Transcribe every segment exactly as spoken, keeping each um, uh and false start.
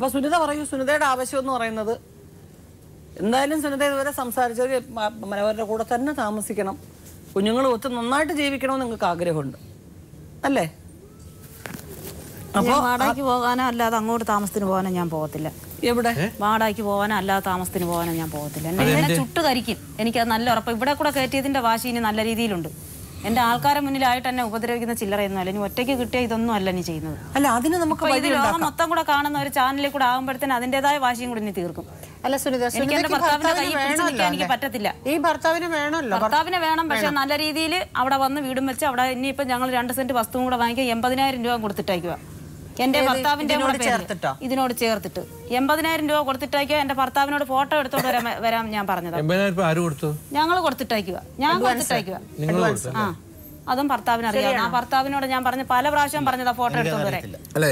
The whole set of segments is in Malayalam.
അപ്പോൾ സുനിത പറയൂ, സുനിതയുടെ ആവശ്യം എന്ന് പറയുന്നത് എന്തായാലും സുനിത ഇതുവരെ സംസാരിച്ചത് മനോഹരന്റെ കൂടെ തന്നെ താമസിക്കണം, കുഞ്ഞുങ്ങൾ ഒത്ത് നന്നായിട്ട് ജീവിക്കണമെന്ന് നിങ്ങൾക്ക് ആഗ്രഹമുണ്ട് അല്ലേ? അപ്പോൾ വാടകയ്ക്ക് പോകാനോ അല്ലാതെ അങ്ങോട്ട് താമസത്തിന് പോകാനോ ഞാൻ പോകത്തില്ല. എവിടെ? വാടകയ്ക്ക് പോകാനോ അല്ലാതെ താമസത്തിന് പോകാനോ ഞാൻ പോകത്തില്ല. എന്നെ ചുട്ട് കരിക്കും. എനിക്കത് നല്ല ഉറപ്പ്. ഇവിടെ കൂടെ കയറ്റിയതിന്റെ വാശി ഇനി നല്ല രീതിയിലുണ്ട്. എന്റെ ആൾക്കാരെ മുന്നിലായിട്ട് എന്നെ ഉപദ്രവിക്കുന്ന ചില്ലറയൊന്നും അല്ല. ഇനി ഒറ്റയ്ക്ക് കിട്ടിയ ഇതൊന്നും അല്ല നീ ചെയ്യുന്നത്. അല്ല, അതിന് നമുക്ക് ഇത് ലോകം മൊത്തം കൂടെ കാണുന്ന ഒരു ചാനലിൽ കൂടെ ആകുമ്പോഴത്തേന് അതിന്റേതായ വാശിയും കൂടി ഇനി തീർക്കും. അല്ല സുനിത, എനിക്ക് എന്റെ ഭർത്താവിന്റെ കൈ പിടിച്ച് നിൽക്കാൻ എനിക്ക് പറ്റത്തില്ല. ഈ ഭർത്താവിന് വേണമല്ലോ. ഭർത്താവിനെ വേണം, പക്ഷെ നല്ല രീതിയിൽ അവിടെ വന്ന് വീടും വെച്ച് അവിടെ ഇനിയിപ്പോ ഞങ്ങൾ രണ്ട് സെന്റ് വസ്തുവും കൂടെ വാങ്ങിക്കാൻ എൺപതിനായിരം രൂപ കൊടുത്തിട്ടയക്കുക. എന്റെ ഭർത്താവിന്റെ ഇതിനോട് ചേർത്തിട്ട് എൺപതിനായിരം രൂപ കൊടുത്തിട്ടയക്കുക. എന്റെ ഭർത്താവിനോട് ഫോട്ടോ എടുത്തോണ്ട് വരാൻ വരാൻ ഞാൻ പറഞ്ഞത്. ഞങ്ങൾ കൊടുത്തിട്ടയക്കുക. ഞാൻ കൊടുത്തിട്ടയക്കുക. ആ, അതും ഭർത്താവിന് അറിയാം. ആ ഭർത്താവിനോട് ഞാൻ പറഞ്ഞ പല പ്രാവശ്യം പറഞ്ഞതാ ഫോട്ടോ എടുത്തോണ്ട് വരാൻ.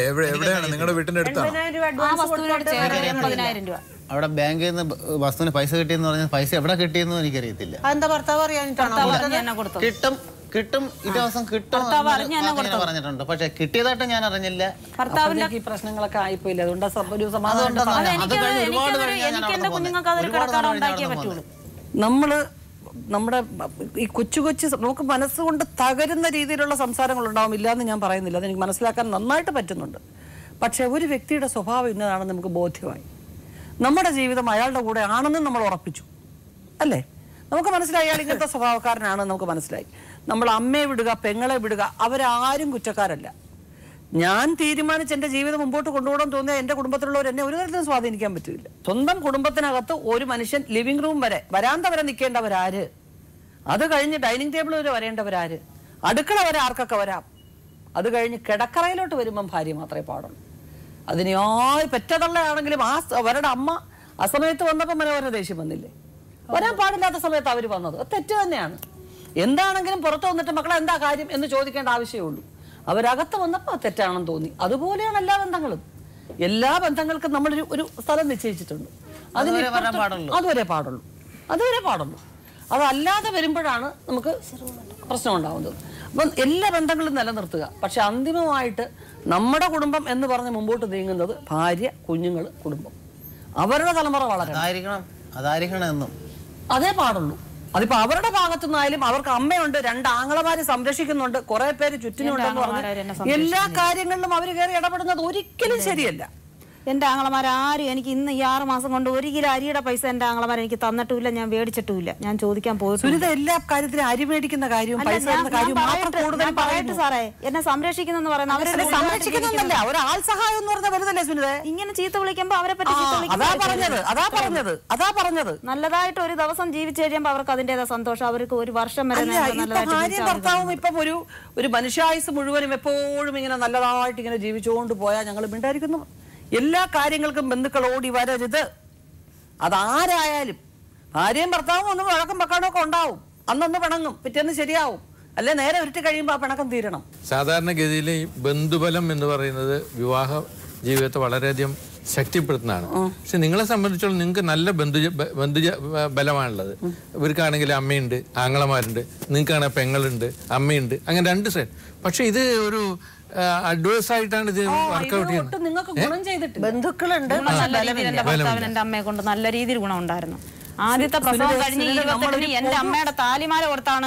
ആ വസ്തുവിനോട് ചേർത്ത് എൺപതിനായിരം രൂപ അവിടെ ബാങ്കിൽ നിന്ന് വസ്തുവിന് പൈസ കിട്ടിയെന്ന് പറഞ്ഞാൽ പൈസ എവിടെ കിട്ടിയെന്ന് എനിക്കറിയത്തില്ല. എന്താ ഭർത്താവ് അറിയാനിട്ടാണോ? കിട്ടും കിട്ടും ഈ ദിവസം കിട്ടും പറഞ്ഞിട്ടുണ്ട്, പക്ഷെ കിട്ടിയതായിട്ട് ഞാൻ അറിഞ്ഞില്ല. ഭർത്താവിന്റെ ഈ പ്രശ്നങ്ങളൊക്കെ ആയിപ്പോയില്ല, അതുകൊണ്ട് എനിക്ക് എന്റെ കുഞ്ഞുങ്ങൾക്ക് അതൊരു കിടക്കാടം ഉണ്ടാക്കിയേ പറ്റുള്ളൂ. നമ്മള് നമ്മുടെ ഈ കൊച്ചു കൊച്ചു നമുക്ക് മനസ്സുകൊണ്ട് തകരുന്ന രീതിയിലുള്ള സംസാരങ്ങൾ ഉണ്ടാവും, ഇല്ലാന്ന് ഞാൻ പറയുന്നില്ല, അതെനിക്ക് മനസ്സിലാക്കാൻ നന്നായിട്ട് പറ്റുന്നുണ്ട്. പക്ഷെ ഒരു വ്യക്തിയുടെ സ്വഭാവം ഇന്നതാണെന്ന് നമുക്ക് ബോധ്യമായി. നമ്മുടെ ജീവിതം അയാളുടെ കൂടെ ആണെന്നും നമ്മൾ ഉറപ്പിച്ചു അല്ലേ? നമുക്ക് മനസ്സിലായി അയാൾ ഇങ്ങനത്തെ സ്വഭാവക്കാരനാണെന്ന് നമുക്ക് മനസ്സിലായി. നമ്മൾ അമ്മയെ വിടുക, പെങ്ങളെ വിടുക, അവരാരും കുറ്റക്കാരല്ല. ഞാൻ തീരുമാനിച്ച് എൻ്റെ ജീവിതം മുമ്പോട്ട് കൊണ്ടുപോകണം തോന്നിയാൽ എൻ്റെ കുടുംബത്തിലുള്ളവർ എന്നെ ഒരു തരത്തിലും സ്വാധീനിക്കാൻ പറ്റില്ല. സ്വന്തം കുടുംബത്തിനകത്ത് ഒരു മനുഷ്യൻ ലിവിംഗ് റൂം വരെ വരാന്ത വരെ നിൽക്കേണ്ടവരാര്, അത് കഴിഞ്ഞ് ഡൈനിങ് ടേബിൾ വരെ വരേണ്ടവരാര്, അടുക്കള വരെ ആർക്കൊക്കെ വരാം, അത് കഴിഞ്ഞ് കിടക്കറയിലോട്ട് വരുമ്പം ഭാര്യ മാത്രമേ പാടുള്ളൂ. അതിന് ആര് പെറ്റതള്ളയാണെങ്കിലും ആ അവരുടെ അമ്മ അസമയത്ത് വന്നപ്പോൾ മനോഹര ദേഷ്യം വന്നില്ലേ? വരാൻ പാടില്ലാത്ത സമയത്ത് അവർ വന്നത് തെറ്റ് തന്നെയാണ്. എന്താണെങ്കിലും പുറത്ത് വന്നിട്ട് മക്കളെ എന്താ കാര്യം എന്ന് ചോദിക്കേണ്ട ആവശ്യമേ ഉള്ളൂ. അവരകത്ത് വന്നപ്പോൾ തെറ്റാണെന്ന് തോന്നി. അതുപോലെയാണ് എല്ലാ ബന്ധങ്ങളും. എല്ലാ ബന്ധങ്ങൾക്കും നമ്മളൊരു ഒരു സ്ഥലം നിശ്ചയിച്ചിട്ടുണ്ട്. അതിന് അതുവരെ പാടുള്ളൂ, അതുവരെ പാടുള്ളൂ. അതല്ലാതെ വരുമ്പോഴാണ് നമുക്ക് പ്രശ്നം ഉണ്ടാവുന്നത്. അപ്പം എല്ലാ ബന്ധങ്ങളും നിലനിർത്തുക. പക്ഷെ അന്തിമമായിട്ട് നമ്മുടെ കുടുംബം എന്ന് പറഞ്ഞ് മുമ്പോട്ട് നീങ്ങുന്നത് ഭാര്യ, കുഞ്ഞുങ്ങൾ, കുടുംബം, അവരുടെ തലമുറ വളരണം. അതായിരിക്കണം അതേ പാടുള്ളൂ. അതിപ്പോ അവരുടെ ഭാഗത്തുനിന്നായാലും അവർക്ക് അമ്മയുണ്ട്, രണ്ട് ആങ്ങളമാര് സംരക്ഷിക്കുന്നുണ്ട്, കുറെ പേര് ചുറ്റിനുണ്ടെന്ന് പറഞ്ഞ് എല്ലാ കാര്യങ്ങളിലും അവർ കയറി ഇടപെടുന്നത് ഒരിക്കലും ശരിയല്ല. എന്റെ ആങ്ങളമാരും എനിക്ക് ഇന്ന് ഈ ആറ് മാസം കൊണ്ട് ഒരു കിലോ അരിയുടെ പൈസ എന്റെ ആങ്ങളമാർ എനിക്ക് തന്നിട്ടുമില്ല, ഞാൻ മേടിച്ചിട്ടുമില്ല, ഞാൻ ചോദിക്കാൻ പോയിട്ടില്ല. എല്ലാ കാര്യത്തിലും അരി മേടിക്കുന്ന കാര്യവും പറയട്ടെ സാറേ, എന്നെ സംരക്ഷിക്കുന്നെന്ന് പറയുന്നത് അവരെ സംരക്ഷിക്കുന്നല്ല, ഒരാൾ സഹായം എന്ന് പറഞ്ഞാൽ വലുതല്ലേ സുനിത? ഇങ്ങനെ ചീത്ത വിളിക്കുമ്പോ അവരെ പറ്റി അതാ പറഞ്ഞത് അതാ പറഞ്ഞത് അതാ പറഞ്ഞത് നല്ലതായിട്ട് ഒരു ദിവസം ജീവിച്ചു കഴിയുമ്പോ അവർക്ക് അതിന്റേതായ സന്തോഷം. അവർക്ക് ഒരു വർഷം വരെ ഭാര്യയും ഭർത്താവും ഇപ്പം ഒരു ഒരു മനുഷ്യായുസ് മുഴുവനും എപ്പോഴും ഇങ്ങനെ നല്ലതായിട്ട് ഇങ്ങനെ ജീവിച്ചുകൊണ്ട് പോയാൽ ഞങ്ങൾ മിണ്ടായിരിക്കുന്നു. എല്ലാ കാര്യങ്ങൾക്കും ബന്ധുക്കൾ ഓടി വരരുത്. അതാരായാലും ഭാര്യയും ഭർത്താവും ഒന്നും വഴക്കം വെക്കാനൊക്കെ ഉണ്ടാവും, അന്നൊന്ന് പിണങ്ങും, പിറ്റേന്ന് ശരിയാവും, അല്ലെ നേരെ ഉരുട്ടി കഴിയുമ്പോൾ ആ പിണക്കം തീരണം. സാധാരണഗതിയിൽ ഈ ബന്ധുബലം എന്ന് പറയുന്നത് വിവാഹ ജീവിതത്തെ വളരെയധികം ശക്തിപ്പെടുത്തുന്നതാണ്. പക്ഷെ നിങ്ങളെ സംബന്ധിച്ചോളം നിങ്ങൾക്ക് നല്ല ബന്ധു ബന്ധു ബലമാണുള്ളത്. ഇവർക്കാണെങ്കിൽ അമ്മയുണ്ട്, ആങ്ങളമാരുണ്ട്, നിങ്ങൾക്കാണെങ്കിൽ പെങ്ങളുണ്ട്, അമ്മയുണ്ട്, അങ്ങനെ രണ്ട് സൈഡ്. പക്ഷെ ഇത് ഒരു അഡ്വേഴ്സ് ആയിട്ടാണ് ഇത് വർക്ക്ഔട്ട് ചെയ്യുന്നത്. ബന്ധുക്കളുണ്ട്, എന്റെ അമ്മയെ കൊണ്ട് നല്ല രീതിയിൽ ഗുണം ഉണ്ടായിരുന്നു. ആദ്യത്തെ പ്രസവം കഴിഞ്ഞ് ഇരുപത്തെട്ടിന് എന്റെ അമ്മയുടെ താലിമാല കൊടുത്താണ്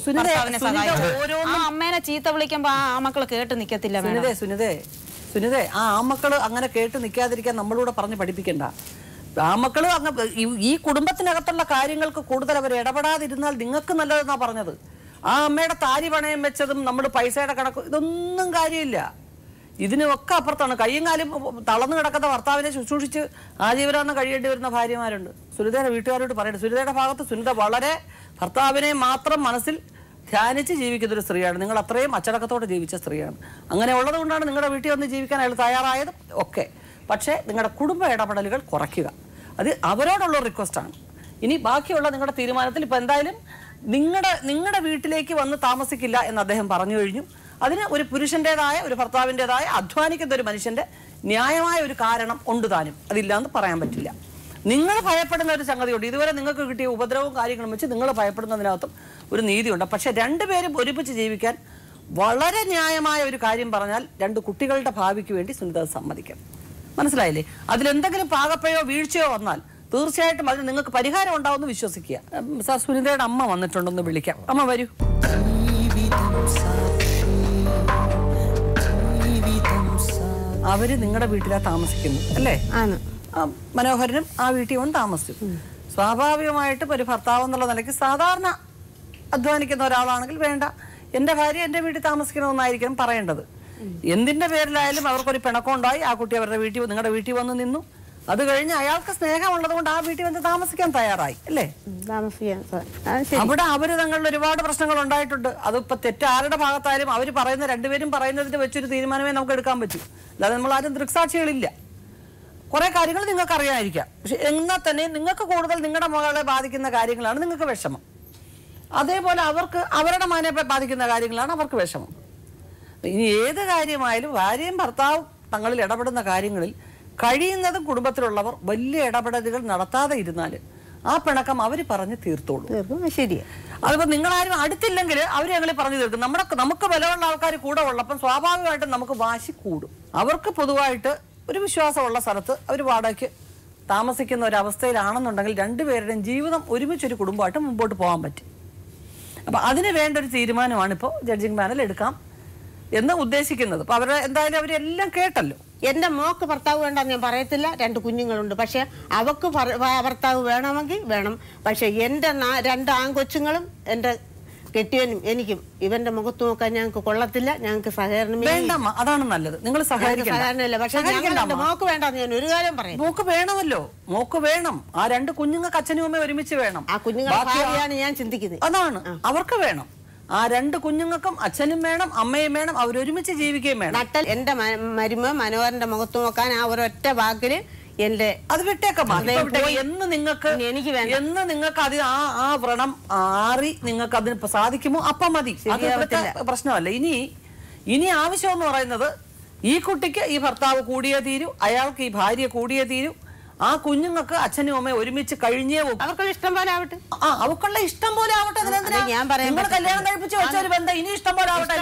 ആ അമ്മേനെ ചീത്ത വിളിക്കുമ്പോ ആ മക്കള് കേട്ട് നിക്കത്തില്ല. സുനിതേ സുനിതേ സുനിതേ ആ ആമക്കള് അങ്ങനെ കേട്ട് നിൽക്കാതിരിക്കാൻ നമ്മളൂടെ പറഞ്ഞ് പഠിപ്പിക്കണ്ട. ആമക്കള് അങ്ങ് ഈ കുടുംബത്തിനകത്തുള്ള കാര്യങ്ങൾക്ക് കൂടുതൽ അവർ ഇടപെടാതിരുന്നാൽ നിങ്ങൾക്ക് നല്ലതെന്നാ പറഞ്ഞത്. ആ അമ്മയുടെ താലി പണയം വെച്ചതും നമ്മൾ പൈസയുടെ കണക്ക് ഇതൊന്നും കാര്യമില്ല. ഇതിനൊക്കെ അപ്പുറത്താണ്. കയ്യും കാലും തളർന്നു കിടക്കുന്ന ഭർത്താവിനെ ശുശ്രൂഷിച്ച് ആജീവനാന്ന് കഴിയേണ്ടി വരുന്ന ഭാര്യമാരുണ്ട്. സുനിതയുടെ വീട്ടുകാരോട് പറയട്ടെ, സുനിതയുടെ ഭാഗത്ത് സുനിത വളരെ ഭർത്താവിനെ മാത്രം മനസ്സിൽ ധ്യാനിച്ച് ജീവിക്കുന്നൊരു സ്ത്രീയാണ്. നിങ്ങൾ അത്രയും അച്ചടക്കത്തോടെ ജീവിച്ച സ്ത്രീയാണ്. അങ്ങനെ ഉള്ളത് കൊണ്ടാണ് നിങ്ങളുടെ വീട്ടിൽ വന്ന് ജീവിക്കാൻ അയാൾ തയ്യാറായതും ഒക്കെ. പക്ഷേ നിങ്ങളുടെ കുടുംബ ഇടപെടലുകൾ കുറയ്ക്കുക, അത് അവരോടുള്ള റിക്വസ്റ്റാണ്. ഇനി ബാക്കിയുള്ള നിങ്ങളുടെ തീരുമാനത്തിൽ ഇപ്പം എന്തായാലും നിങ്ങളുടെ നിങ്ങളുടെ വീട്ടിലേക്ക് വന്ന് താമസിക്കില്ല എന്ന് അദ്ദേഹം പറഞ്ഞു കഴിഞ്ഞു. അതിന് ഒരു പുരുഷൻ്റെതായ ഒരു ഭർത്താവിൻ്റെതായ അധ്വാനിക്കുന്ന ഒരു മനുഷ്യൻ്റെ ന്യായമായ ഒരു കാരണം ഉണ്ട് താനും, അതില്ലാന്ന് പറയാൻ പറ്റില്ല. നിങ്ങൾ ഭയപ്പെടുന്ന ഒരു സംഗതിയുണ്ട്. ഇതുവരെ നിങ്ങൾക്ക് കിട്ടിയ ഉപദ്രവവും കാര്യങ്ങളും വെച്ച് നിങ്ങൾ ഭയപ്പെടുന്നതിനകത്തും ഒരു നീതിയുണ്ട്. പക്ഷെ രണ്ടുപേരും ഒരുമിച്ച് ജീവിക്കാൻ വളരെ ന്യായമായ ഒരു കാര്യം പറഞ്ഞാൽ രണ്ട് കുട്ടികളുടെ ഭാവിക്ക് വേണ്ടി സുനിത സമ്മതിക്കണം. മനസ്സിലായില്ലേ? അതിലെന്തെങ്കിലും പാകപ്പഴയോ വീഴ്ചയോ വന്നാൽ തീർച്ചയായിട്ടും അതിന് നിങ്ങൾക്ക് പരിഹാരം ഉണ്ടാവുമെന്ന് വിശ്വസിക്കുക. സാർ, സുനിതയുടെ അമ്മ വന്നിട്ടുണ്ടെന്ന് വിളിക്കാം. അമ്മ വരൂ. അവര് നിങ്ങളുടെ വീട്ടിലാ താമസിക്കുന്നു അല്ലേ? മനോഹരനും ആ വീട്ടിൽ വന്ന് താമസിച്ചു. സ്വാഭാവികമായിട്ടും ഒരു ഭർത്താവ് എന്നുള്ള നിലയ്ക്ക് സാധാരണ അധ്വാനിക്കുന്ന ഒരാളാണെങ്കിൽ വേണ്ട, എന്റെ ഭാര്യ എന്റെ വീട്ടിൽ താമസിക്കണമെന്നായിരിക്കണം പറയേണ്ടത്. എന്തിന്റെ പേരിലായാലും അവർക്കൊരു പിണക്കമുണ്ടായി, ആ കുട്ടി അവരുടെ വീട്ടിൽ നിങ്ങളുടെ വീട്ടിൽ വന്ന് നിന്നു. അത് കഴിഞ്ഞ് അയാൾക്ക് സ്നേഹമുള്ളത് കൊണ്ട് ആ വീട്ടിൽ വന്ന് താമസിക്കാൻ തയ്യാറായി അല്ലേ? അവിടെ അവര് തങ്ങളിൽ ഒരുപാട് പ്രശ്നങ്ങൾ ഉണ്ടായിട്ടുണ്ട്. അതിപ്പോ തെറ്റ് ആരുടെ ഭാഗത്തായാലും അവർ പറയുന്ന രണ്ടുപേരും പറയുന്നതിന് വെച്ചൊരു തീരുമാനമേ നമുക്ക് എടുക്കാൻ പറ്റൂ. അല്ലാതെ നമ്മൾ ആരും ദൃക്സാക്ഷികളില്ല. കുറെ കാര്യങ്ങൾ നിങ്ങൾക്ക് അറിയാതിരിക്കാം, പക്ഷെ എന്നാൽ തന്നെ നിങ്ങൾക്ക് കൂടുതൽ നിങ്ങളുടെ മകളെ ബാധിക്കുന്ന കാര്യങ്ങളാണ് നിങ്ങൾക്ക് വിഷമം. അതേപോലെ അവർക്ക് അവരുടെ മകനെ ബാധിക്കുന്ന കാര്യങ്ങളാണ് അവർക്ക് വിഷമം. ഇനി ഏത് കാര്യമായാലും ഭാര്യയും ഭർത്താവും തങ്ങളിൽ ഇടപെടുന്ന കാര്യങ്ങളിൽ കഴിയുന്നതും കുടുംബത്തിലുള്ളവർ വലിയ ഇടപെടലുകൾ നടത്താതെ ഇരുന്നാൽ ആ പിണക്കം അവർ പറഞ്ഞ് തീർത്തോളൂ. ശരിയാ. അതിപ്പോ നിങ്ങളാരും അടുത്തില്ലെങ്കിൽ അവർ ഞങ്ങൾ പറഞ്ഞു തീർക്കും. നമ്മുടെ നമുക്ക് ബലമുള്ള ആൾക്കാർ കൂടെ ഉള്ളപ്പം സ്വാഭാവികമായിട്ടും നമുക്ക് വാശി കൂടും. അവർക്ക് പൊതുവായിട്ട് ഒരു വിശ്വാസമുള്ള സ്ഥലത്ത് അവർ വാടകയ്ക്ക് താമസിക്കുന്ന ഒരവസ്ഥയിലാണെന്നുണ്ടെങ്കിൽ രണ്ടുപേരുടെയും ജീവിതം ഒരുമിച്ചൊരു കുടുംബമായിട്ട് മുമ്പോട്ട് പോകാൻ പറ്റും. അപ്പം അതിന് വേണ്ട ഒരു തീരുമാനമാണ് ഇപ്പോൾ ജഡ്ജിങ് പാനൽ എടുക്കാം എന്ന് ഉദ്ദേശിക്കുന്നത്. അപ്പം അവരുടെ എന്തായാലും അവരെല്ലാം കേട്ടല്ലോ. എന്റെ മോക്ക് ഭർത്താവ് വേണ്ടെന്ന് ഞാൻ പറയത്തില്ല. രണ്ട് കുഞ്ഞുങ്ങളുണ്ട്. പക്ഷെ അവക്ക് ഭർത്താവ് വേണമെങ്കിൽ വേണം. പക്ഷെ എന്റെ രണ്ട് ആൺകൊച്ചുങ്ങളും എന്റെ കെട്ടിയനും എനിക്കും ഇവന്റെ മുഖത്ത് നോക്കാൻ ഞങ്ങൾക്ക് കൊള്ളത്തില്ല. ഞങ്ങൾക്ക് സഹകരണം വേണ്ടമ്മ, അതാണ് നല്ലത്. നിങ്ങൾ സഹകരണമില്ല. പക്ഷെ മോക്ക് വേണ്ടെന്ന് ഞാൻ ഒരു കാര്യം പറയും. മോക്ക് വേണമല്ലോ, മോക്ക് വേണം. ആ രണ്ട് കുഞ്ഞുങ്ങൾക്ക് അച്ഛനും അമ്മയും ഒരുമിച്ച് വേണം. ആ കുഞ്ഞുങ്ങളാണ് ഞാൻ ചിന്തിക്കുന്നത്. അതാണ് അവർക്ക് വേണം. ആ രണ്ട് കുഞ്ഞുങ്ങൾക്കും അച്ഛനും വേണം, അമ്മയും വേണം, അവരൊരുമിച്ച് ജീവിക്കുകയും വേണം. നട്ടൽ എന്റെ മരുമ മനോഹരന്റെ മുഖത്ത് നോക്കാൻ ആ ഒരൊറ്റ വാക്കില് എന്റെ അത് വിട്ടേക്കാം. എന്ന് നിങ്ങൾക്ക് എനിക്ക് എന്ന് നിങ്ങൾക്ക് അത് ആ ആ വ്രണം ആറി നിങ്ങൾക്ക് അതിന് സാധിക്കുമോ അപ്പം മതി. പ്രശ്നമല്ല. ഇനി ഇനി ആവശ്യം എന്ന് പറയുന്നത് ഈ കുട്ടിക്ക് ഈ ഭർത്താവ് കൂടിയേ തീരൂ, അയാൾക്ക് ഈ ഭാര്യ കൂടിയേ തീരൂ. ആ കുഞ്ഞുങ്ങൾക്ക് അച്ഛനും അമ്മയും ഒരുമിച്ച് കഴിഞ്ഞേ അവർക്കുള്ള ഇഷ്ടം പോലെ ആവട്ടെ. ആ അവക്കുള്ള ഇഷ്ടം പോലെ ആവട്ടെ. ഞാൻ നിങ്ങൾ കല്യാണം കഴിപ്പിച്ച് വെച്ച ഒരു ബന്ധം ഇനി ഇഷ്ടം പോലെ ആവട്ടെ.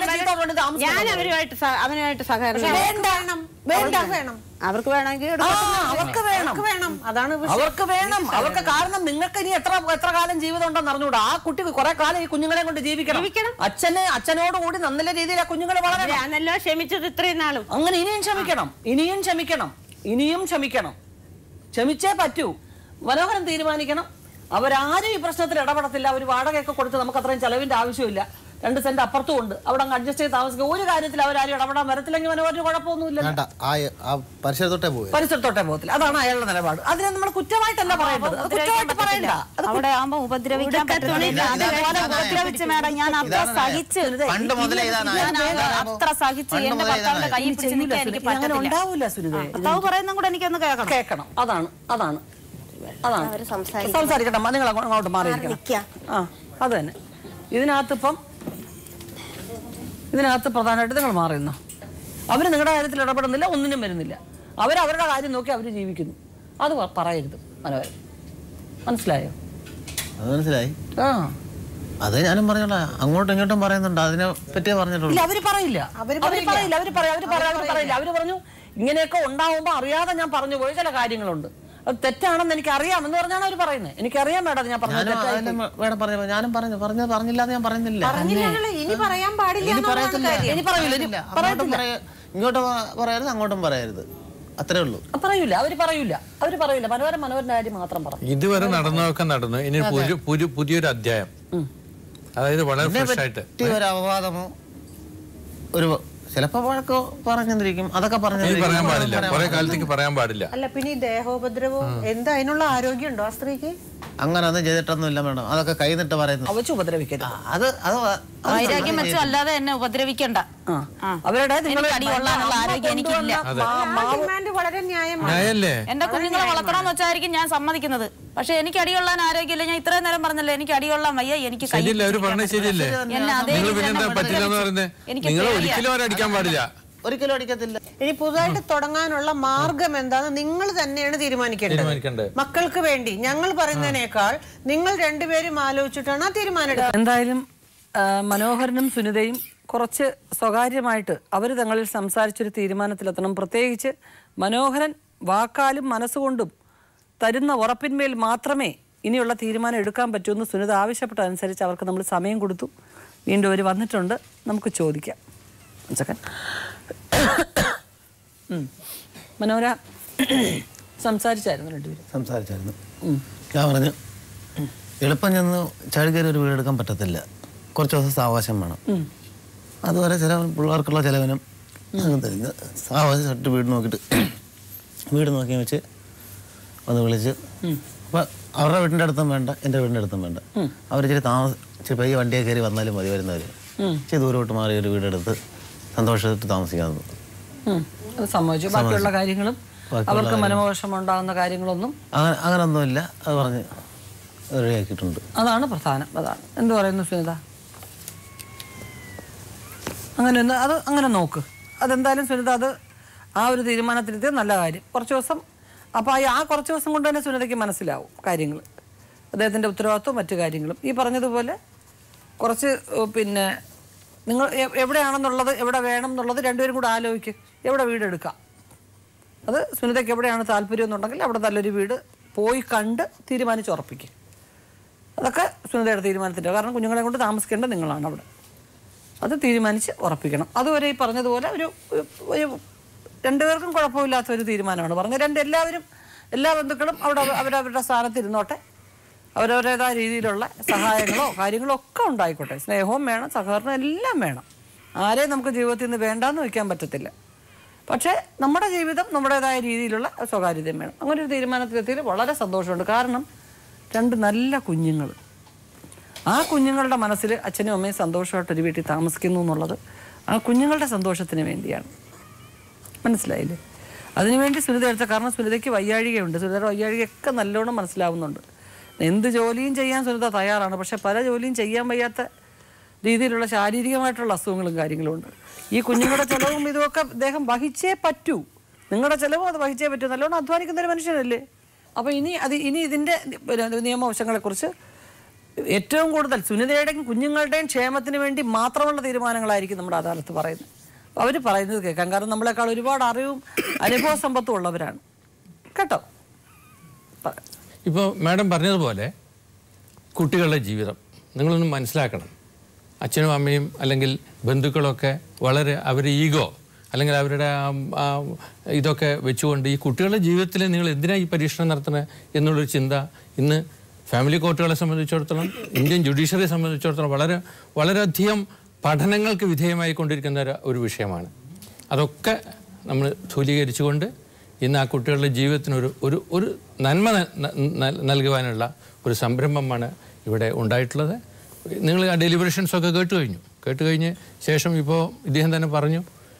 ഞാൻ അവരുമായിട്ട് അവനുമായിട്ട് സഹകരണം വേണ്ട വേണ്ട വേണം. അവർക്ക് വേണമെങ്കിൽ അവർക്ക് വേണം വേണം അതാണ് അവർക്ക് വേണം. അവർക്ക് കാരണം നിങ്ങൾക്ക് ഇനി എത്ര എത്ര കാലം ജീവിതം ഉണ്ടെന്ന് അറിഞ്ഞൂടാ. ആ കുട്ടിക്ക് കുറെ കാലം ഈ കുഞ്ഞുങ്ങളെ കൊണ്ട് ജീവിക്കണം. അച്ഛന് അച്ഛനോട് കൂടി നല്ല രീതിയിൽ ആ കുഞ്ഞുങ്ങളെ വളരണം. ഞാനല്ലോ ക്ഷമിച്ചത് ഇത്രയും നാളും. അങ്ങനെ ഇനിയും ക്ഷമിക്കണം, ഇനിയും ക്ഷമിക്കണം, ഇനിയും ക്ഷമിക്കണം. ക്ഷമിച്ചേ പറ്റൂ. മനോഹരൻ തീരുമാനിക്കണം. അവരാരും ഈ പ്രശ്നത്തിൽ ഇടപെടത്തില്ല. അവർ വാടകയൊക്കെ കൊടുത്ത് നമുക്ക് അത്രയും ചെലവിന്റെ ആവശ്യമില്ല. രണ്ട് സെന്റ് അപ്പുറത്തും ഉണ്ട്. അവിടെ അങ്ങ് അഡ്ജസ്റ്റ് ചെയ്ത് താമസിക്കുക. ഒരു കാര്യത്തിൽ അവരാരും ഇടപെടാൻ വരത്തില്ലെങ്കിൽ മനോഹരന് കുഴപ്പമൊന്നുമില്ല. പരിസരത്തോട്ടേ പരിസരത്തോട്ടേ പോകത്തില്ല. അതാണ് അയാളുടെ നിലപാട്. അതിനെ നമ്മൾ കുറ്റമായിട്ടല്ല പറയേണ്ടത്. കുറ്റമായിട്ട് പറയണ്ട. അവിടെ ആകുമ്പോ ഉപദ്രവിക്കാൻ പറ്റുന്നില്ല. ഉപദ്രവിച്ച് മേഡം ഞാൻ അത്ര സഹിച്ച് അത്ര സഹിച്ച് എന്റെ ഭർത്താവിന്റെ കൈ പിടിച്ച് നിൽക്കാൻ എനിക്ക് പറ്റുന്നില്ല. ഉണ്ടാവൂല സുനിത. ഭർത്താവ് പറയുന്നതും കൂടെ എനിക്കൊന്ന് കേൾക്കണം കേൾക്കണം അതാണ് അതാണ് അതാണ് സംസാരിക്കട്ടെ. നിങ്ങൾ അങ്ങോട്ട് മാറിയിരിക്കണം. ആ അത് തന്നെ. ഇതിനകത്ത് ഇപ്പം ഇതിനകത്ത് പ്രധാനമായിട്ട് നിങ്ങൾ മാറിയുന്നു. അവർ നിങ്ങളുടെ കാര്യത്തിൽ ഇടപെടുന്നില്ല, ഒന്നിനും വരുന്നില്ല. അവരവരുടെ കാര്യം നോക്കി അവർ ജീവിക്കുന്നു. അത് പറയരുത് മനോഹരൻ. മനസ്സിലായോ? അത് മനസ്സിലായി. ആ അതെ ഞാനും പറഞ്ഞോളാ. അങ്ങോട്ടും ഇങ്ങോട്ടും പറയുന്നുണ്ട്. അതിനെ പറ്റിയേ പറഞ്ഞിട്ടുള്ളൂ. അവര് പറയില്ല അവര് പറയില്ല അവര് പറയാ അവര് പറയാ അവര് പറയില്ല. അവര് പറഞ്ഞു ഇങ്ങനെയൊക്കെ ഉണ്ടാവുമ്പോ അറിയാതെ ഞാൻ പറഞ്ഞു പോയ ചില കാര്യങ്ങളുണ്ട്, അത് തെറ്റാണെന്ന് എനിക്ക് അറിയാമെന്ന് പറഞ്ഞാണ് അവർ പറയുന്നത്. എനിക്കറിയാം മേഡം, ഞാൻ പറഞ്ഞത് ഞാനും പറഞ്ഞു പറഞ്ഞത് പറഞ്ഞില്ലാന്ന് ഞാൻ പറയുന്നില്ല. ഇനി പറയാൻ പാടില്ല. ഇനി പറയൂല. ഇങ്ങോട്ടും പറയരുത്, അങ്ങോട്ടും പറയരുത്. അത്രേ ഉള്ളൂ. പറയൂല അവര് പറയൂല അവര് പറയൂല മനോഹരൻ മനോഹരന്റെ കാര്യം മാത്രം പറഞ്ഞു. ഇതുവരെ നടന്നതൊക്കെ നടന്നു. ഇനി പുതിയൊരു അധ്യായം, അതായത് വളരെ ഫ്രഷ് ആയിട്ട് ഒരു അപവാദമോ ഒരു ചിലപ്പോ വഴക്കോ പറഞ്ഞിരിക്കും. അതൊക്കെ പറയാൻ പാടില്ല. കുറെ കാലത്തേക്ക് പറയാൻ പാടില്ല. അല്ല പിന്നെ ഈ ദേഹോപദ്രവം എന്താ അതിനുള്ള ആരോഗ്യം ഉണ്ടോ ആ സ്ത്രീക്ക്? അങ്ങനെ ഒന്നും ചെയ്തിട്ടൊന്നുമില്ല മേഡം. അതൊക്കെ കൈനിട്ട് പറയുന്നു. അവച്ച് ഉപദ്രവിക്കരുത്. അത് അത് വൈരാഗ്യം വെച്ചോ അല്ലാതെ എന്നെ ഉപദ്രവിക്കണ്ട. അവരുടെ അടികൊള്ളാനുള്ള ആരോഗ്യം എനിക്കില്ല. വളരെ ന്യായമാണ്. എന്റെ കുഞ്ഞുങ്ങളെ വളർത്തണമെന്ന് വെച്ചായിരിക്കും ഞാൻ സമ്മതിക്കുന്നത്. പക്ഷെ എനിക്ക് അടികൊള്ളാൻ ആരോഗ്യമില്ല. ഞാൻ ഇത്രയും നേരം പറഞ്ഞല്ലോ എനിക്ക് അടികൊള്ളാൻ വയ്യ. എനിക്ക് ഒരിക്കലും അടിക്കത്തില്ല. ഇനി പുതുതായിട്ട് തുടങ്ങാനുള്ള മാർഗം എന്താന്ന് നിങ്ങൾ തന്നെയാണ് തീരുമാനിക്കേണ്ടത്. മക്കൾക്ക് വേണ്ടി ഞങ്ങൾ പറയുന്നതിനേക്കാൾ നിങ്ങൾ രണ്ടുപേരും ആലോചിച്ചിട്ടാണ് ആ തീരുമാനം എടുക്കുന്നത്. എന്തായാലും മനോഹരനും സുനിതയും കുറച്ച് സ്വകാര്യമായിട്ട് അവർ തങ്ങളിൽ സംസാരിച്ചൊരു തീരുമാനത്തിലെത്തണം. പ്രത്യേകിച്ച് മനോഹരൻ വാക്കാലും മനസ്സുകൊണ്ടും തരുന്ന ഉറപ്പിന്മേൽ മാത്രമേ ഇനിയുള്ള തീരുമാനം എടുക്കാൻ പറ്റുമെന്ന് സുനിത ആവശ്യപ്പെട്ടതനുസരിച്ച് അവർക്ക് നമ്മൾ സമയം കൊടുത്തു. വീണ്ടും അവർ വന്നിട്ടുണ്ട്, നമുക്ക് ചോദിക്കാം. മനോഹര സംസാരിച്ചായിരുന്നു രണ്ടുപേരും സംസാരിച്ചായിരുന്നു ഞാൻ പറഞ്ഞു എളുപ്പം ചെന്ന് ചാടിക്കയറി ഒരു വീടെടുക്കാൻ പറ്റത്തില്ല, കുറച്ച് ദിവസം സാവകാശം വേണം. അതുപോലെ ചില പിള്ളേർക്കുള്ള ചിലവിനും തരുന്ന സാവകാശം വീട് നോക്കിയിട്ട് വീട് നോക്കി വെച്ച് ഒന്ന് വിളിച്ച് അപ്പം അവരുടെ വീടിൻ്റെ അടുത്തും വേണ്ട, എൻ്റെ വീടിൻ്റെ അടുത്തും വേണ്ട, അവർ ഇച്ചിരി താമസം ഇച്ചിരി പയ്യെ വണ്ടിയെ കയറി വന്നാലും മതി വരുന്നവർ ഇച്ചിരി ദൂരോട്ട് മാറി ഒരു വീടെടുത്ത് സന്തോഷമായിട്ട് താമസിക്കാമെന്ന് സമ്മതിച്ചു. ബാക്കിയുള്ള കാര്യങ്ങളും അവർക്ക് മനോവിഷമം ഉണ്ടാകുന്ന കാര്യങ്ങളൊന്നും അങ്ങനെ അങ്ങനൊന്നുമില്ല, അത് പറഞ്ഞ് റെഡിയാക്കിയിട്ടുണ്ട്. അതാണ് പ്രധാനം. അതാണ് എന്ത് പറയുന്നു സുനിത? അങ്ങനെ ഒന്ന് അത് അങ്ങനെ നോക്ക്. അതെന്തായാലും സുനിത അത് ആ ഒരു തീരുമാനത്തിലെത്തിയ നല്ല കാര്യം. കുറച്ച് ദിവസം അപ്പോൾ ആ കുറച്ച് ദിവസം കൊണ്ട് തന്നെ സുനിതയ്ക്ക് മനസ്സിലാവും കാര്യങ്ങൾ, അദ്ദേഹത്തിൻ്റെ ഉത്തരവാദിത്വവും മറ്റു കാര്യങ്ങളും. ഈ പറഞ്ഞതുപോലെ കുറച്ച് പിന്നെ നിങ്ങൾ എവിടെയാണെന്നുള്ളത് എവിടെ വേണം എന്നുള്ളത് രണ്ടുപേരും കൂടെ ആലോചിക്കുക. എവിടെ വീടെടുക്കാം, അത് സുനിതയ്ക്ക് എവിടെയാണ് താല്പര്യം എന്നുണ്ടെങ്കിൽ അവിടെ നല്ലൊരു വീട് പോയി കണ്ട് തീരുമാനിച്ചുറപ്പിക്കുക. അതൊക്കെ സുനിതയുടെ തീരുമാനത്തിൻ്റെ, കാരണം കുഞ്ഞുങ്ങളെ കൊണ്ട് താമസിക്കേണ്ടത് നിങ്ങളാണ് അവിടെ. അത് തീരുമാനിച്ച് ഉറപ്പിക്കണം. അതുവരെ ഈ പറഞ്ഞതുപോലെ ഒരു ഒരു രണ്ടുപേർക്കും കുഴപ്പമില്ലാത്ത ഒരു തീരുമാനമാണ് പറഞ്ഞത്. രണ്ട് എല്ലാവരും എല്ലാ ബന്ധുക്കളും അവിടെ അവരവരുടെ സ്ഥാനത്തിരുന്നോട്ടെ, അവരവരുടേതായ രീതിയിലുള്ള സഹായങ്ങളോ കാര്യങ്ങളോ ഒക്കെ ഉണ്ടായിക്കോട്ടെ. സ്നേഹവും വേണം, സഹകരണം എല്ലാം വേണം. ആരെയും നമുക്ക് ജീവിതത്തിൽ നിന്ന് വേണ്ടാന്ന് വയ്ക്കാൻ പറ്റത്തില്ല. പക്ഷേ നമ്മുടെ ജീവിതം നമ്മുടേതായ രീതിയിലുള്ള സ്വകാര്യതയും വേണം. അങ്ങനെ ഒരു തീരുമാനത്തിലെത്തിയതിൽ വളരെ സന്തോഷമുണ്ട്. കാരണം രണ്ട് നല്ല കുഞ്ഞുങ്ങൾ, ആ കുഞ്ഞുങ്ങളുടെ മനസ്സിൽ അച്ഛനും അമ്മയും സന്തോഷമായിട്ടൊരു വീട്ടിൽ താമസിക്കുന്നു എന്നുള്ളത് ആ കുഞ്ഞുങ്ങളുടെ സന്തോഷത്തിന് വേണ്ടിയാണ്. മനസ്സിലായില്ലേ? അതിനുവേണ്ടി സുനിത എടുത്ത, കാരണം സുനിതയ്ക്ക് വയ്യാഴികയുണ്ട്. സുനിതയുടെ വയ്യാഴികയൊക്കെ നല്ലോണം മനസ്സിലാവുന്നുണ്ട്. എന്ത് ജോലിയും ചെയ്യാൻ സുനിത തയ്യാറാണ്. പക്ഷെ പല ജോലിയും ചെയ്യാൻ വയ്യാത്ത രീതിയിലുള്ള ശാരീരികമായിട്ടുള്ള അസുഖങ്ങളും കാര്യങ്ങളും ഉണ്ട്. ഈ കുഞ്ഞുങ്ങളുടെ ചിലവും ഇതുമൊക്കെ അദ്ദേഹം വഹിച്ചേ പറ്റൂ. നിങ്ങളുടെ ചിലവും അത് വഹിച്ചേ പറ്റൂ. നല്ലോണം അധ്വാനിക്കുന്നൊരു മനുഷ്യനല്ലേ. അപ്പോൾ ഇനി അത് ഇനി ഇതിൻ്റെ നിയമവശങ്ങളെക്കുറിച്ച് ഏറ്റവും കൂടുതൽ സുനിതയുടെയും കുഞ്ഞുങ്ങളുടെയും ക്ഷേമത്തിന് വേണ്ടി മാത്രമുള്ള തീരുമാനങ്ങളായിരിക്കും നമ്മുടെ അദാലത്ത് പറയുന്നത്. അവർ പറയുന്നത് കേൾക്കാം. കാരണം നമ്മളെക്കാൾ ഒരുപാട് അറിവും അനുഭവ സമ്പത്തും ഉള്ളവരാണ് കേട്ടോ. ഇപ്പോൾ മാഡം പറഞ്ഞതുപോലെ കുട്ടികളുടെ ജീവിതം നിങ്ങളൊന്ന് മനസ്സിലാക്കണം. അച്ഛനും അമ്മയും അല്ലെങ്കിൽ ബന്ധുക്കളൊക്കെ വളരെ അവർ ഈഗോ അല്ലെങ്കിൽ അവരുടെ ഇതൊക്കെ വെച്ചുകൊണ്ട് ഈ കുട്ടികളുടെ ജീവിതത്തിൽ നിങ്ങൾ എന്തിനാണ് ഈ പരീക്ഷണം നടത്തുന്നത് എന്നുള്ളൊരു ചിന്ത ഇന്ന് ഫാമിലി കോർട്ടുകളെ സംബന്ധിച്ചിടത്തോളം, ഇന്ത്യൻ ജുഡീഷ്യറിയെ സംബന്ധിച്ചിടത്തോളം വളരെ വളരെയധികം പഠനങ്ങൾക്ക് വിധേയമായി കൊണ്ടിരിക്കുന്ന ഒരു വിഷയമാണ്. അതൊക്കെ നമ്മൾ സ്ഥൂലീകരിച്ചുകൊണ്ട് ഇന്ന് ആ കുട്ടികളുടെ ജീവിതത്തിനൊരു ഒരു ഒരു നന്മ നൽകുവാനുള്ള ഒരു സംരംഭമാണ് ഇവിടെ ഉണ്ടായിട്ടുള്ളത്. നിങ്ങൾ ആ ഡെലിബറേഷൻസൊക്കെ കേട്ട് കഴിഞ്ഞു കേട്ട് കഴിഞ്ഞ് ശേഷം ഇപ്പോൾ ഇദ്ദേഹം തന്നെ പറഞ്ഞു.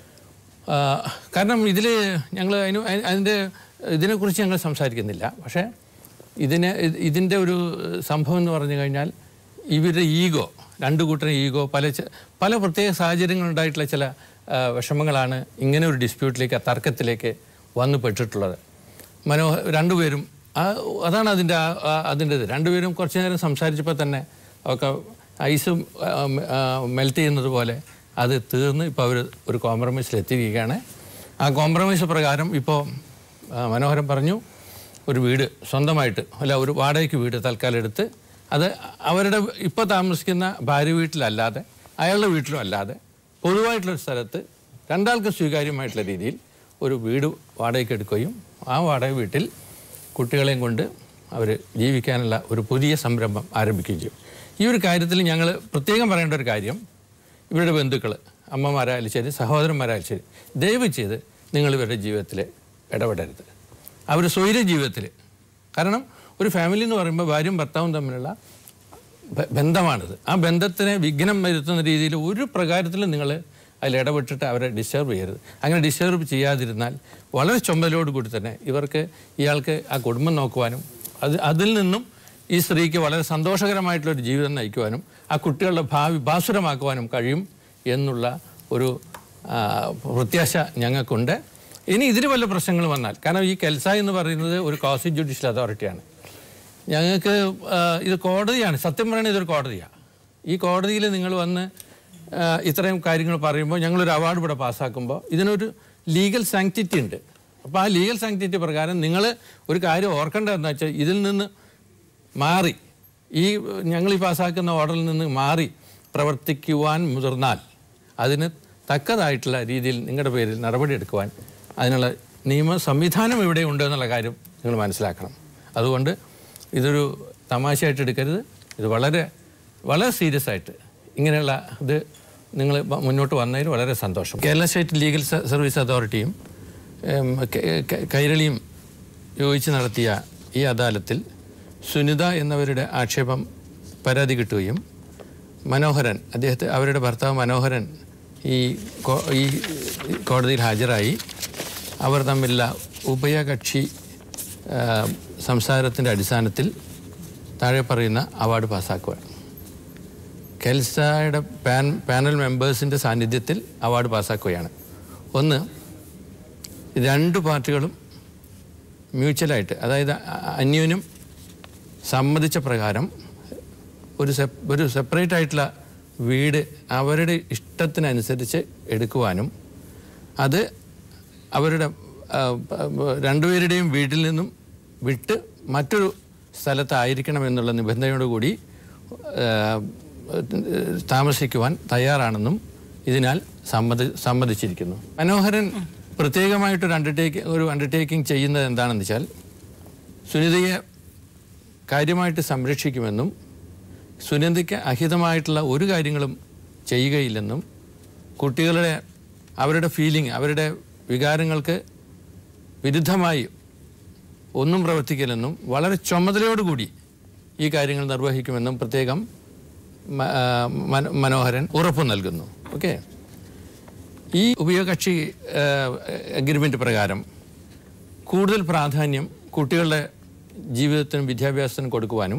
കാരണം ഇതിൽ ഞങ്ങൾ അതിന് അതിൻ്റെ ഇതിനെക്കുറിച്ച് ഞങ്ങൾ സംസാരിക്കുന്നില്ല. പക്ഷേ ഇതിനെ ഇതിൻ്റെ ഒരു സംഭവം എന്ന് പറഞ്ഞു കഴിഞ്ഞാൽ ഇവരുടെ ഈഗോ, രണ്ടു കൂട്ടരും ഈഗോ, പല പല പ്രത്യേക സാഹചര്യങ്ങളുണ്ടായിട്ടുള്ള ചില വിഷമങ്ങളാണ് ഇങ്ങനെ ഒരു ഡിസ്പ്യൂട്ടിലേക്ക്, ആ തർക്കത്തിലേക്ക് വന്നു പെട്ടിട്ടുള്ളത്. മനോഹർ രണ്ടുപേരും ആ അതാണ് അതിൻ്റെ അതിൻ്റെ ഇത് രണ്ടുപേരും കുറച്ച് നേരം സംസാരിച്ചപ്പോൾ തന്നെ ഒക്കെ ഐസും മെൽറ്റ് ചെയ്യുന്നത് പോലെ അത് തീർന്ന് ഇപ്പോൾ അവർ ഒരു കോംപ്രമൈസിലെത്തിയിരിക്കുകയാണ്. ആ കോംപ്രമൈസ് പ്രകാരം ഇപ്പോൾ മനോഹരൻ പറഞ്ഞു ഒരു വീട് സ്വന്തമായിട്ട് അല്ല ഒരു വാടകയ്ക്ക് വീട് തൽക്കാലം എടുത്ത് അത് അവരുടെ ഇപ്പോൾ താമസിക്കുന്ന ഭാര്യ വീട്ടിലല്ലാതെ അയാളുടെ വീട്ടിലും അല്ലാതെ പൊതുവായിട്ടുള്ളൊരു സ്ഥലത്ത് രണ്ടാൾക്ക് സ്വീകാര്യമായിട്ടുള്ള രീതിയിൽ ഒരു വീട് വാടകയ്ക്ക് എടുക്കുകയും ആ വാടക വീട്ടിൽ കുട്ടികളെയും കൊണ്ട് അവർ ജീവിക്കാനുള്ള ഒരു പുതിയ സംരംഭം ആരംഭിക്കുകയും ചെയ്യും. ഈ ഒരു കാര്യത്തിൽ ഞങ്ങൾ പ്രത്യേകം പറയേണ്ട ഒരു കാര്യം, ഇവരുടെ ബന്ധുക്കൾ അമ്മമാരായാലും ശരി സഹോദരന്മാരായാലും ശരി ദയവ് ചെയ്ത് നിങ്ങൾ ഇവരുടെ ജീവിതത്തിൽ ഇടപെടരുത്. അവർ സ്വൈര ജീവിതത്തിൽ, കാരണം ഒരു ഫാമിലി എന്ന് പറയുമ്പോൾ ഭാര്യയും ഭർത്താവും തമ്മിലുള്ള ബന്ധമാണിത്. ആ ബന്ധത്തിനെ വിഘ്നം വരുത്തുന്ന രീതിയിൽ ഒരു പ്രകാരത്തിലും നിങ്ങൾ അതിൽ ഇടപെട്ടിട്ട് അവരെ ഡിസ്റ്റർബ് ചെയ്യരുത്. അങ്ങനെ ഡിസ്റ്റർബ് ചെയ്യാതിരുന്നാൽ വളരെ ചുമതലയോടുകൂടി തന്നെ ഇവർക്ക് ഇയാൾക്ക് ആ കുടുംബം നോക്കുവാനും അത് അതിൽ നിന്നും ഈ സ്ത്രീക്ക് വളരെ സന്തോഷകരമായിട്ടുള്ളൊരു ജീവിതം നയിക്കുവാനും ആ കുട്ടികളുടെ ഭാവി ഭാസുരമാക്കുവാനും കഴിയും എന്നുള്ള ഒരു പ്രത്യാശ ഞങ്ങൾക്കുണ്ട്. ഇനി ഇതിൽ വല്ല പ്രശ്നങ്ങൾ വന്നാൽ, കാരണം ഈ കെൽസ എന്ന് പറയുന്നത് ഒരു ക്വാസി ജുഡീഷ്യൽ അതോറിറ്റിയാണ്. ഞങ്ങൾക്ക് ഇത് കോടതിയാണ്, സത്യം പറയുന്നത് ഇതൊരു കോടതിയാണ്. ഈ കോടതിയിൽ നിങ്ങൾ വന്ന് ഇത്രയും കാര്യങ്ങൾ പറയുമ്പോൾ ഞങ്ങളൊരു അവാർഡ് ഇവിടെ പാസ്സാക്കുമ്പോൾ ഇതിനൊരു ലീഗൽ സാങ്ക്ടിറ്റി ഉണ്ട്. അപ്പോൾ ആ ലീഗൽ സാങ്ക്ടിറ്റി പ്രകാരം നിങ്ങൾ ഒരു കാര്യം ഓർക്കേണ്ടതെന്ന് വെച്ചാൽ ഇതിൽ നിന്ന് മാറി ഈ ഞങ്ങൾ ഈ പാസ്സാക്കുന്ന ഓർഡറിൽ നിന്ന് മാറി പ്രവർത്തിക്കുവാൻ മുതിർന്നാൽ അതിന് തക്കതായിട്ടുള്ള രീതിയിൽ നിങ്ങളുടെ പേരിൽ നടപടിയെടുക്കുവാൻ അതിനുള്ള നിയമ സംവിധാനം ഇവിടെ ഉണ്ട് എന്നുള്ള കാര്യം നിങ്ങൾ മനസ്സിലാക്കണം. അതുകൊണ്ട് ഇതൊരു തമാശയായിട്ട് എടുക്കരുത്. ഇത് വളരെ വളരെ സീരിയസ് ആയിട്ട് ഇങ്ങനെയുള്ള ഇത് നിങ്ങൾ മുന്നോട്ട് വന്നതിൽ വളരെ സന്തോഷം. കേരള സ്റ്റേറ്റ് ലീഗൽ സർവീസ് അതോറിറ്റിയും കൈരളിയും യോജിച്ച് നടത്തിയ ഈ അദാലത്തിൽ സുനിത എന്നവരുടെ ആക്ഷേപം പരാതി കിട്ടുകയും മനോഹരൻ അദ്ദേഹത്തെ അവരുടെ ഭർത്താവ് മനോഹരൻ ഈ ഈ കോടതിയിൽ ഹാജരായി അവർ തമ്മിലുള്ള ഉഭയകക്ഷി സംസാരത്തിൻ്റെ അടിസ്ഥാനത്തിൽ താഴെ പറയുന്ന അവാർഡ് പാസ്സാക്കുകയാണ്. കെൽസയുടെ പാൻ പാനൽ മെമ്പേഴ്സിൻ്റെ സാന്നിധ്യത്തിൽ അവാർഡ് പാസ്സാക്കുകയാണ്. ഒന്ന്, രണ്ട് പാർട്ടികളും മ്യൂച്വലായിട്ട്, അതായത് അന്യോന്യം സമ്മതിച്ച പ്രകാരം ഒരു സെപ് ഒരു സെപ്പറേറ്റ് ആയിട്ടുള്ള വീട് അവരുടെ ഇഷ്ടത്തിനനുസരിച്ച് എടുക്കുവാനും അത് അവരുടെ രണ്ടുപേരുടെയും വീട്ടിൽ നിന്നും വിട്ട് മറ്റൊരു സ്ഥലത്തായിരിക്കണമെന്നുള്ള നിബന്ധനയോടുകൂടി താമസിക്കുവാൻ തയ്യാറാണെന്നും ഇതിനാൽ സമ്മതി സമ്മതിച്ചിരിക്കുന്നു. മനോഹരൻ പ്രത്യേകമായിട്ടൊരു അണ്ടർടേക്കിംഗ് ഒരു അണ്ടർടേക്കിംഗ് ചെയ്യുന്നത് എന്താണെന്ന് വെച്ചാൽ സുനിതയെ കാര്യമായിട്ട് സംരക്ഷിക്കുമെന്നും സുനിതയ്ക്ക് അഹിതമായിട്ടുള്ള ഒരു കാര്യങ്ങളും ചെയ്യുകയില്ലെന്നും കുട്ടികളുടെ അവരുടെ ഫീലിംഗ് അവരുടെ വികാരങ്ങൾക്ക് വിരുദ്ധമായി ഒന്നും പ്രവർത്തിക്കില്ലെന്നും വളരെ ചുമതലയോടുകൂടി ഈ കാര്യങ്ങൾ നിർവഹിക്കുമെന്നും പ്രത്യേകം മനോഹരൻ ഉറപ്പു നൽകുന്നു. ഓക്കെ, ഈ ഉഭയകക്ഷി അഗ്രിമെൻ്റ് പ്രകാരം കൂടുതൽ പ്രാധാന്യം കുട്ടികളുടെ ജീവിതത്തിനും വിദ്യാഭ്യാസത്തിനും കൊടുക്കുവാനും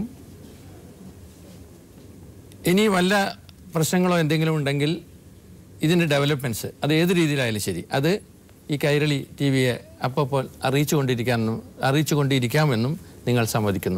ഇനി വല്ല പ്രശ്നങ്ങളോ എന്തെങ്കിലും ഉണ്ടെങ്കിൽ ഇതിൻ്റെ ഡെവലപ്മെൻറ്റ്സ് അത് ഏത് രീതിയിലായാലും ശരി അത് ഈ കൈരളി ടി വിയെ അപ്പോൾ അറിയിച്ചു കൊണ്ടിരിക്കാമെന്നും അറിയിച്ചു കൊണ്ടിരിക്കാമെന്നും നിങ്ങൾ സമ്മതിക്കുന്നു.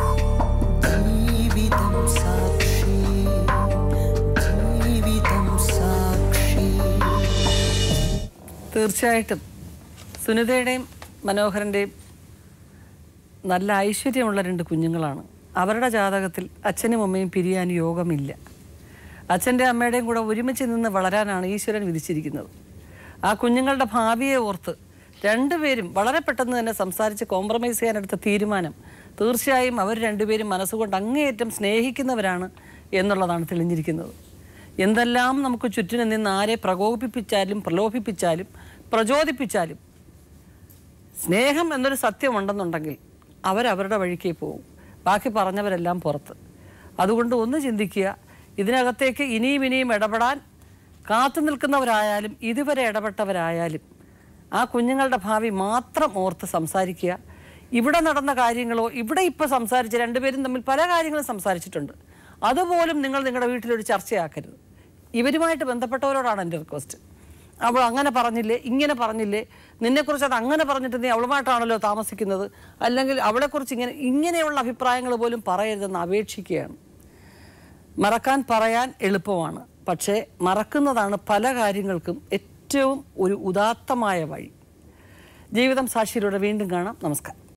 തീർച്ചയായിട്ടും സുനിതയുടെയും മനോഹരൻ്റെയും നല്ല ഐശ്വര്യമുള്ള രണ്ട് കുഞ്ഞുങ്ങളാണ്. അവരുടെ ജാതകത്തിൽ അച്ഛനും അമ്മയും പിരിയാൻ യോഗമില്ല. അച്ഛൻ്റെ അമ്മയുടെയും കൂടെ ഒരുമിച്ച് നിന്ന് വളരാനാണ് ഈശ്വരൻ വിധിച്ചിരിക്കുന്നത്. ആ കുഞ്ഞുങ്ങളുടെ ഭാവിയെ ഓർത്ത് രണ്ടുപേരും വളരെ പെട്ടെന്ന് തന്നെ സംസാരിച്ച് കോംപ്രമൈസ് ചെയ്യാനെടുത്ത തീരുമാനം തീർച്ചയായും അവർ രണ്ടുപേരും മനസ്സുകൊണ്ട് അങ്ങേയറ്റം സ്നേഹിക്കുന്നവരാണ് എന്നുള്ളതാണ് തെളിഞ്ഞിരിക്കുന്നത്. എന്തെല്ലാം നമുക്ക് ചുറ്റിനും നിന്ന് ആരെ പ്രകോപിപ്പിച്ചാലും പ്രലോഭിപ്പിച്ചാലും പ്രചോദിപ്പിച്ചാലും സ്നേഹം എന്നൊരു സത്യമുണ്ടെന്നുണ്ടെങ്കിൽ അവരവരുടെ വഴിക്കേ പോകും. ബാക്കി പറഞ്ഞവരെല്ലാം പുറത്ത്. അതുകൊണ്ട് ഒന്ന് ചിന്തിക്കുക, ഇതിനകത്തേക്ക് ഇനിയും ഇനിയും ഇടപെടാൻ കാത്തു നിൽക്കുന്നവരായാലും ഇതുവരെ ഇടപെട്ടവരായാലും ആ കുഞ്ഞുങ്ങളുടെ ഭാവി മാത്രം ഓർത്ത് സംസാരിക്കുക. ഇവിടെ നടന്ന കാര്യങ്ങളോ ഇവിടെ ഇപ്പോൾ സംസാരിച്ച് രണ്ടുപേരും തമ്മിൽ പല കാര്യങ്ങളും സംസാരിച്ചിട്ടുണ്ട്, അതുപോലും നിങ്ങൾ നിങ്ങളുടെ വീട്ടിലൊരു ചർച്ചയാക്കരുത്. ഇവരുമായിട്ട് ബന്ധപ്പെട്ടവരോടാണ് എൻ്റെ റിക്വസ്റ്റ്. അവൾ അങ്ങനെ പറഞ്ഞില്ലേ, ഇങ്ങനെ പറഞ്ഞില്ലേ, നിന്നെക്കുറിച്ച് അത് അങ്ങനെ പറഞ്ഞിട്ട് നീ അവളുമായിട്ടാണല്ലോ താമസിക്കുന്നത്, അല്ലെങ്കിൽ അവളെക്കുറിച്ച് ഇങ്ങനെ ഇങ്ങനെയുള്ള അഭിപ്രായങ്ങൾ പോലും പറയരുതെന്ന് അപേക്ഷിക്കുകയാണ്. മറക്കാൻ പറയാൻ എളുപ്പമാണ്, പക്ഷേ മറക്കുന്നതാണ് പല കാര്യങ്ങൾക്കും ഏറ്റവും ഒരു ഉദാത്തമായ വഴി. ജീവിതം സാക്ഷിയിലൂടെ വീണ്ടും കാണാം. നമസ്കാരം.